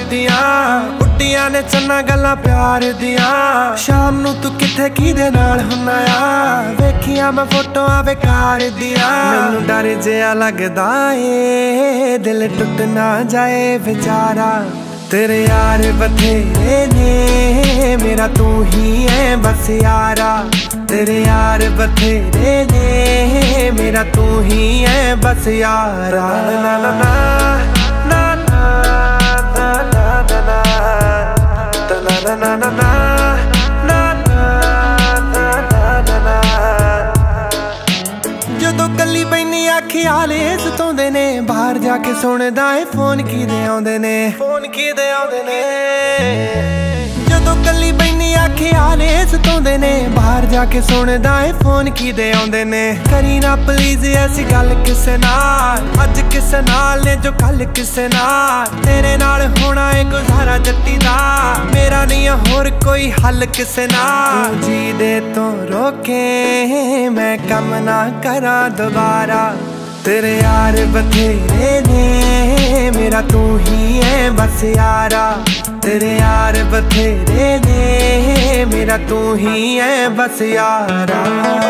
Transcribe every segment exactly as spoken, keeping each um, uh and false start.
दियां उड्डियां ने चन्ना गल्लां प्यार दियां। शाम नू तू किथे किदे नाल हुन्ना आ वेखियां मैं फोटोआं बेकार दियां। मैनू डर जिहा लगदा ए दिल टुट ना जाए बेचारा। तेरे यार बथेरे ने मेरा तू ही है बस यारा। तेरे यार बथेरे ने मेरा तू ही है बस यारा। ना ना ना ना ना ना ना ना ना ना ना ना जदों कली बैनी ख्याल सताउंदे ने बाहर जाके सुनदा है फोन किदे आउंदे ने फोन किदे आउंदे ने। जदों कली बैनी ख्याल सताउंदे ने बाहर जाके सुनदा है फोन किदे आउंदे ने। करी ना प्लीज ऐसी गल किसे नाल अज किसे नाल ने जो कल किसे नाल। तेरे नाल होना है गुजारा जट्टी दा मेरा नहीं होर कोई हल किसे नाल। जी दे तो रोके मैं कम ना करा दोबारा। तेरे यार बथेरे ने मेरा तू ही है बस यारा। तेरे यार बथेरे ने मेरा तू ही है बस यारा।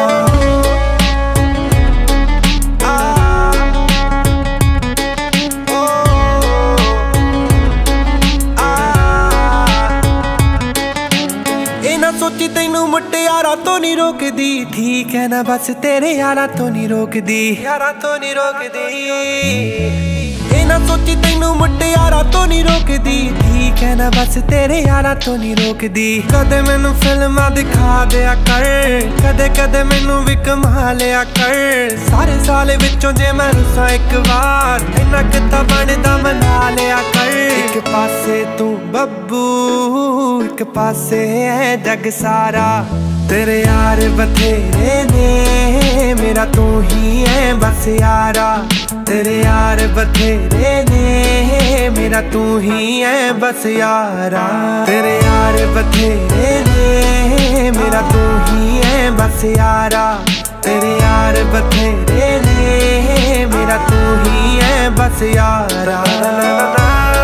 सोची तैनू मुटियारा तो नहीं रोकदी ठीक है ना बस तेरे यारा तो नहीं रोकदी यारा तो नहीं रोकदी। ए ना सोची तैनू मुटियारा तो नहीं रोकदी ठीक है ना बस तेरे यारा तो नहीं रोकदी। कदे मैनू फिल्मां दिखा दिया कर कदे कदे मैनू भी कमा लिया कर। सारे साल विचों जे मैं रुसा एक बार इन्ना किता बनदा मना लिया कर। एक पासे तू बब्बू एक पासे है जग सारा। तेरे यार बथेरे ने मेरा तू ही है बस यारा। तेरे यार बथेरे ने मेरा तू ही है बस यारा। तेरे यार बथेरे ने मेरा तू ही है बस यारा। तेरे यार बथेरे ने मेरा तू ही है बस यारा।